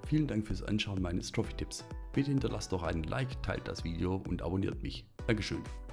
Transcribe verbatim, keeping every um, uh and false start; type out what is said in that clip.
Vielen Dank fürs Anschauen meines Trophy-Tipps. Bitte hinterlasst doch einen Like, teilt das Video und abonniert mich. Dankeschön.